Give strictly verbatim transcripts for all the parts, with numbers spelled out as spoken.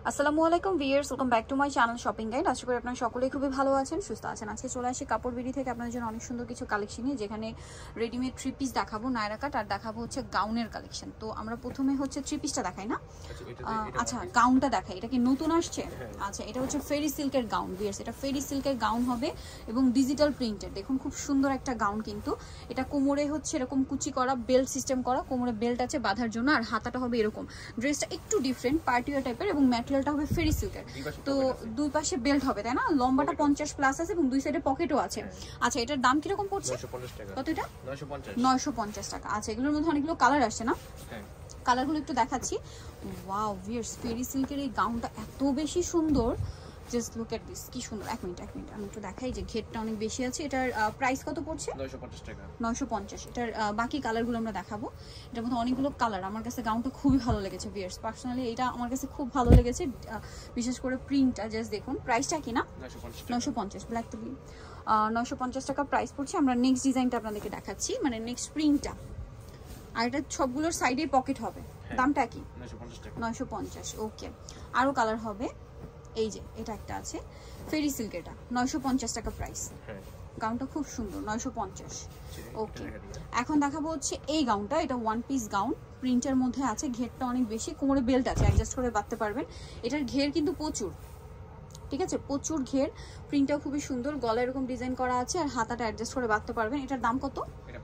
আসসালামু আলাইকুম viewers, welcome back to my channel shopping guide. আশা করি আপনারা সকলেই খুবই ভালো আছেন, সুস্থ আছেন। আজকে চলে আসি কাপড় বিডি থেকে আপনাদের জন্য অনেক সুন্দর কিছু কালেকশন নিয়ে, যেখানে রেডিমেড থ্রি পিস দেখাবো, নায়রা কাট, আর দেখাবো হচ্ছে গাউনের কালেকশন। তো আমরা প্রথমে হচ্ছে থ্রি পিসটা দেখাই না, আচ্ছা গাউনটা দেখাই। এটা কি নতুন আসছে? আচ্ছা, এটা হচ্ছে ফেরি সিল্কের গাউন ভিউয়ার্স। এটা ফেরি সিল্কের গাউন হবে এবং ডিজিটাল প্রিন্টেড। দেখুন খুব সুন্দর একটা গাউন, কিন্তু এটা কোমরে হচ্ছে এরকম কুচি করা, বেল্ট সিস্টেম করা, কোমরে বেল্ট আছে বাঁধার জন্য, আর হাতাটা হবে এরকম। ড্রেসটা একটু ডিফারেন্ট পার্টিওয়ার টাইপের এবং ম্যাটেরিয়ালটা হবে ফেরি সিল্কের। তো দুই পাশে বেল্ট হবে, তাই না? লম্বাটা পঞ্চাশ প্লাস আছে এবং দুই সাইডে পকেটও আছে। আচ্ছা, এটার দাম কিরকম পড়ছে? কত এটা? নয়শো পঞ্চাশ টাকা। আচ্ছা, এগুলোর মধ্যে অনেকগুলো কালার আসছে না? কালারগুলো একটু দেখাচ্ছি। ওয়াও ভিউয়ার্স, ফেরি সিল্কের এই গাউনটা এত বেশি সুন্দর, জাস্ট লুক এট দিস, কি সুন্দর। এক মিনিট এক মিনিট আমি একটু দেখাই যে ঘেরটা অনেক বেশি আছে। এটার প্রাইস কত পড়ছে? নয়শো পঞ্চাশ টাকা। নয়শো পঞ্চাশ। এটার বাকি কালারগুলো আমরা দেখাবো। এটার মধ্যে অনেকগুলো কালার। আমার কাছে গাউনটা খুবই ভালো লেগেছে ভিউয়ার্স, পার্সোনালি এটা আমার কাছে খুব ভালো লেগেছে, বিশেষ করে প্রিন্টটা। জাস্ট দেখুন, প্রাইসটা কি না নয়শো পঞ্চাশ, ব্ল্যাক টু বি নয়শো পঞ্চাশ টাকা প্রাইস পড়ছে। আমরা নেক্সট ডিজাইনটা আপনাদেরকে দেখাচ্ছি, মানে নেক্সট প্রিন্টটা। আর এটা সবগুলোর সাইডে পকেট হবে। দামটা কি? নয়শো পঞ্চাশ। ওকে, আরো কালার হবে। এই যে এটা একটা আছে ফেরি সিল্ক, এটা নয়শো পঞ্চাশ টাকা প্রাইস। গাউনটা খুব সুন্দর, নয়শো পঞ্চাশ। ওকে, এখন দেখাবো হচ্ছে এই গাউনটা। এটা ওয়ান পিস গাউন, প্রিন্টের মধ্যে আছে, ঘেরটা অনেক বেশি, কোমরে বেল্ট আছে, অ্যাডজাস্ট করে বাঁধতে পারবেন। এটার ঘের কিন্তু প্রচুর, ঠিক আছে, প্রচুর ঘের। প্রিন্টটাও খুবই সুন্দর, গলা এরকম ডিজাইন করা আছে, আর হাতাটা অ্যাডজাস্ট করে বাঁধতে পারবেন। এটার দাম কত?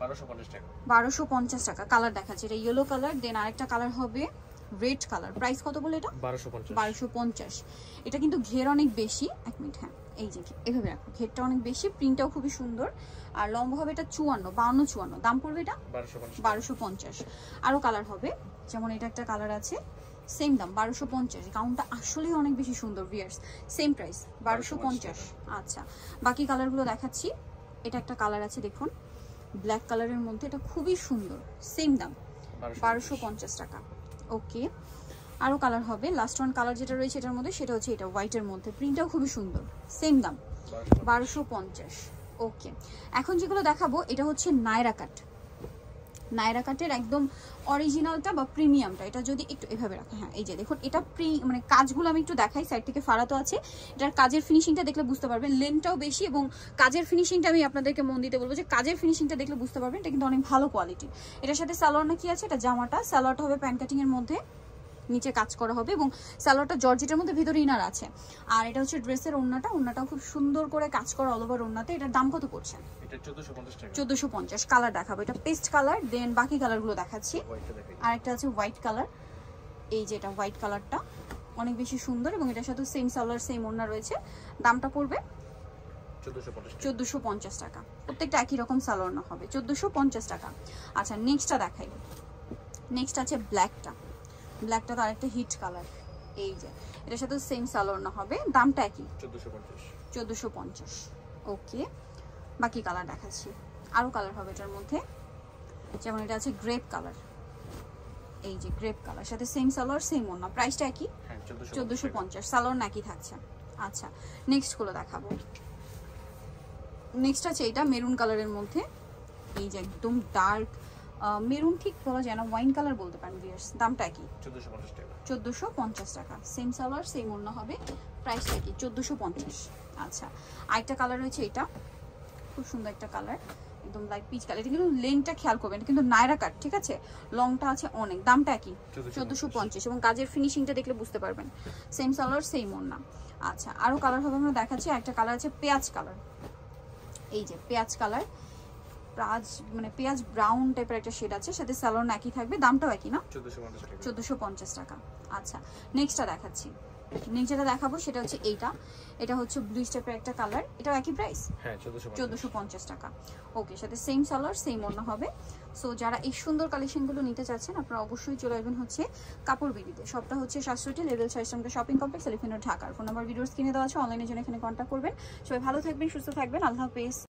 বারোশো পঞ্চাশ টাকা। কালার দেখাচ্ছে, এটা ইয়েলো কালার, দেন আরেকটা কালার হবে রেড কালার। প্রাইস কত বলে এটা? বারোশো পঞ্চাশ। এটা কিন্তু ঘের অনেক বেশি। এক মিনিট, হ্যাঁ এই যে এভাবে রাখো, ঘেরটা অনেক বেশি, প্রিন্টটাও খুবই সুন্দর, আর লম্বা হবে এটা চুয়ান্ন, বাউন্ন চুয়ান্ন। দাম পড়বে এটা বারোশো পঞ্চাশ। আরো কালার হবে, যেমন এটা একটা কালার আছে, সেম দাম বারোশো পঞ্চাশ। গাউনটা আসলেই অনেক বেশি সুন্দর ভিউয়ার্স, সেম প্রাইস বারোশো পঞ্চাশ। আচ্ছা, বাকি কালারগুলো দেখাচ্ছি। এটা একটা কালার আছে দেখুন, ব্ল্যাক কালারের মধ্যে, এটা খুবই সুন্দর, সেম দাম বারোশো পঞ্চাশ টাকা। ওকে, আরো কালার হবে। লাস্ট ওয়ান কালার যেটা রয়েছে এটার মধ্যে, সেটা হচ্ছে এটা হোয়াইটের মধ্যে, প্রিন্টটাও খুবই সুন্দর, সেম দাম বারোশো পঞ্চাশ। ওকে, এখন যেগুলো দেখাবো এটা হচ্ছে নায়রা কাট। নায়রা কাটের একদম অরিজিনালটা বা প্রিমিয়ামটা। এটা যদি একটু এভাবে রাখা, হ্যাঁ এই যে দেখুন, এটা প্রি মানে কাজগুলো আমি একটু দেখাই, সাইড থেকে ফাড়াতো আছে। এটার কাজের ফিনিশিংটা দেখলে বুঝতে পারবেন, লেনটাও বেশি, এবং কাজের ফিনিশিংটা আমি আপনাদেরকে মন দিতে বলবো যে কাজের ফিনিশিংটা দেখলে বুঝতে পারবেন এটা কিন্তু অনেক ভালো কোয়ালিটি। এটার সাথে সালোয়ার না কি আছে, এটা জামাটা, সালোয়ারটা হবে প্যান্ট কাটিং এর মধ্যে, নিচে কাজ করা হবে, এবং সালোয়ারটা জর্জেটের মধ্যে, ভিতরে ইনার আছে। আর এটা হচ্ছে ড্রেসের ওড়নাটা, ওড়নাটাও খুব সুন্দর করে কাজ করা অল ওভার ওড়নাতে। এটার দাম কত পড়ছে? এটা চোদ্দোশো পঞ্চাশ। কালার দেখাবো, এটা পেস্ট কালার, দেন বাকি কালারগুলো দেখাচ্ছি। আর একটা আছে হোয়াইট কালার, এই যে এটা হোয়াইট কালারটা অনেক বেশি সুন্দর, এবং এটার সাথে সেম সালোয়ার সেম ওড়না রয়েছে। দামটা পড়বে চোদ্দোশো পঞ্চাশ টাকা। প্রত্যেকটা একই রকম সালোয়ার না হবে, চোদ্দোশো পঞ্চাশ টাকা। আচ্ছা, নেক্সটটা দেখাই। নেক্সট আছে ব্ল্যাকটা। ব্ল্যাকটা তো আরেকটা হিট কালার, এই যে এটার সাথে সেম সালোয়ার না হবে, দামটা একই চোদ্দোশো পঞ্চাশ। ওকে, বাকি কালার দেখাচ্ছি। আরো কালার হবে এটার মধ্যে, যেমন এটা আছে গ্রেপ কালার, এই যে গ্রেপ কালার, সাথে সেম সালোয়ার সেম ওড়না, প্রাইসটা একই চোদ্দোশো পঞ্চাশ। সালোয়ার নাকি থাকছে। আচ্ছা, নেক্সট গুলো দেখাবো। নেক্সট আছে এটা মেরুন কালারের মধ্যে, এই যে একদম ডার্ক মেরুন, ঠিক বলা যায় না, ওয়াইন কালার বলতে পারেন ভিউয়ার্স। দামটা কি? চোদ্দোশো পঞ্চাশ টাকা। সেম সালোয়ার সেম ওড়না হবে, প্রাইসটা কি? চোদ্দোশো পঞ্চাশ। আচ্ছা, আরেকটা কালার রয়েছে, এটা খুব সুন্দর একটা কালার, একদম লাইট পিচ কালার। এটা কিন্তু লেনটা খেয়াল করবেন, এটা কিন্তু নায়রা কাট, ঠিক আছে, লংটা আছে অনেক। দামটা কি? চোদ্দোশো পঞ্চাশ, এবং কাজের ফিনিশিংটা দেখলে বুঝতে পারবেন, সেম সালোয়ার সেম ওড়না। আচ্ছা, আরো কালার হবে, আমরা দেখাচ্ছি। একটা কালার আছে পেঁয়াজ কালার, এই যে পেঁয়াজ কালার, পেঁয়াজ মানে পেঁয়াজ ব্রাউন টাইপের একটা শেড আছে, সাথে সালোয়ার একই থাকবে, দামটাও একই না, চোদ্দোশো পঞ্চাশ টাকা। আচ্ছা, নেক্সটটা দেখাচ্ছি। নেক্সট যেটা দেখাবো সেটা হচ্ছে এইটা, এটা হচ্ছে ব্লু টাইপের একটা কালার, এটাও একই প্রাইস, হ্যাঁ চোদ্দোশো পঞ্চাশ টাকা। ওকে, সাথে সেম সালোয়ার সেম ওড়না হবে। সো যারা এই সুন্দর কালেকশনগুলো নিতে চাচ্ছেন, আপনারা অবশ্যই চলে আসবেন হচ্ছে কাপড় বিডিতে। সবটা হচ্ছে সাতষট্টি লেভেল সাইস্টামটা শপিং কমপ্লেক্স, এলিফেন্ট রোড, ঢাকার। ফোন নাম্বার ভিডিওস কিনে দেওয়া আছে, অনলাইনের জন্য এখানে কন্ট্যাক্ট করবেন। সবাই ভালো থাকবেন, সুস্থ থাকবেন, আল্লাহ হাফেজ।